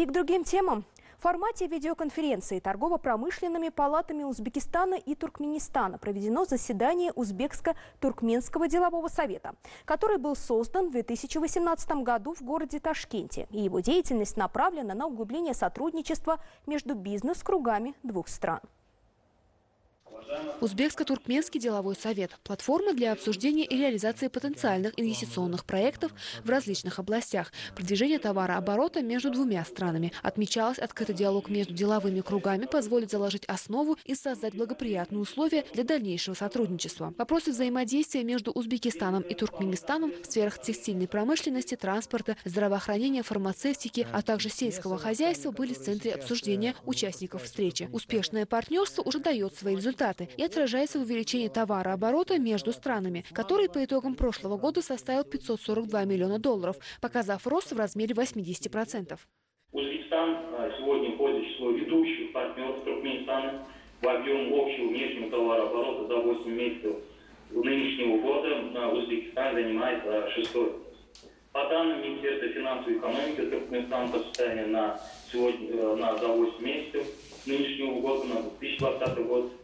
И к другим темам. В формате видеоконференции торгово-промышленными палатами Узбекистана и Туркменистана проведено заседание Узбекско-Туркменского делового совета, который был создан в 2018 году в городе Ташкенте. И его деятельность направлена на углубление сотрудничества между бизнес-кругами двух стран. Узбекско-Туркменский деловой совет – платформа для обсуждения и реализации потенциальных инвестиционных проектов в различных областях, продвижения товарооборота между двумя странами. Отмечалось, открытый диалог между деловыми кругами позволит заложить основу и создать благоприятные условия для дальнейшего сотрудничества. Вопросы взаимодействия между Узбекистаном и Туркменистаном в сферах текстильной промышленности, транспорта, здравоохранения, фармацевтики, а также сельского хозяйства были в центре обсуждения участников встречи. Успешное партнерство уже дает свои результаты и отражается в увеличении товарооборота между странами, который по итогам прошлого года составил $542 миллиона, показав рост в размере 80%. Узбекистан сегодня входит в число ведущих партнеров Туркменистана в объеме общего внешнего товарооборота за 8 месяцев нынешнего года. Узбекистан занимает 6-е. По данным Министерства финансовой экономики, Туркменистан по состоянию на за 8 месяцев нынешнего года, на 2020 год,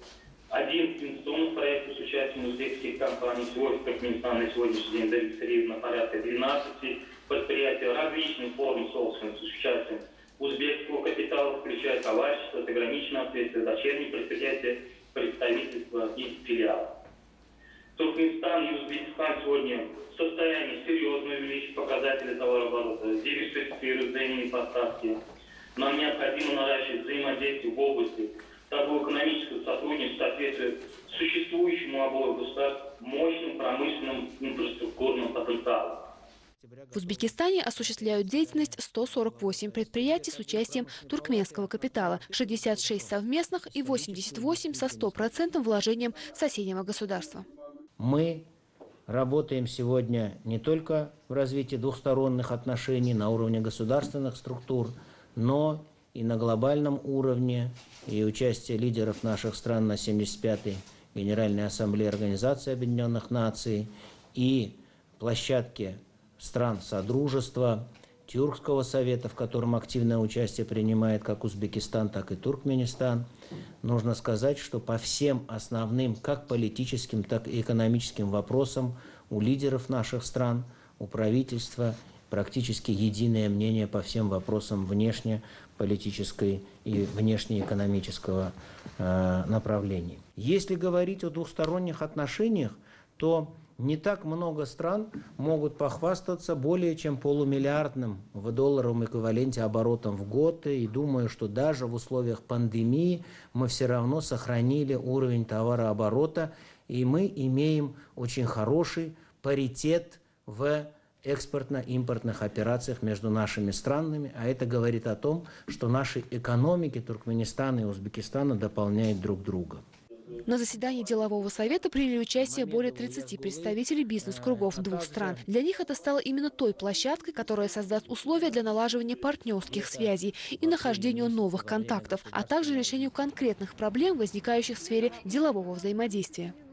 11 инвестиционных проектов с участием узбекских компаний. Сегодня в Туркменистане на сегодняшний день зарегистрировано порядка 12 предприятий различных форм собственности с участием узбекского капитала, включая товарищество с ограниченным ответственностью, дочерние предприятия, представительства и филиалы. Туркменистан и Узбекистан сегодня в состоянии серьезно увеличить показатели товарооборота, диверсифицировать взаимные поставки. Нам необходимо наращивать взаимодействие в области торгово-экономического сотрудничества в соответствии с существующему обоих государств мощным промышленным инфраструктурным потенциалом. В Узбекистане осуществляют деятельность 148 предприятий с участием туркменского капитала, 66 совместных и 88 со 100% вложением соседнего государства. Мы работаем сегодня не только в развитии двухсторонних отношений на уровне государственных структур, но и на глобальном уровне, и участие лидеров наших стран на 75-й Генеральной Ассамблее Организации Объединенных Наций и площадке стран Содружества, Тюркского совета, в котором активное участие принимает как Узбекистан, так и Туркменистан. Нужно сказать, что по всем основным как политическим, так и экономическим вопросам у лидеров наших стран, у правительства практически единое мнение по всем вопросам внешнеполитической и внешнеэкономического направлений. Если говорить о двухсторонних отношениях, то не так много стран могут похвастаться более чем полумиллиардным в долларовом эквиваленте оборотом в год. И думаю, что даже в условиях пандемии мы все равно сохранили уровень товарооборота. И мы имеем очень хороший паритет в экспортно-импортных операциях между нашими странами. А это говорит о том, что наши экономики Туркменистана и Узбекистана дополняют друг друга. На заседании делового совета приняли участие более 30 представителей бизнес-кругов двух стран. Для них это стало именно той площадкой, которая создаст условия для налаживания партнерских связей и нахождению новых контактов, а также решению конкретных проблем, возникающих в сфере делового взаимодействия.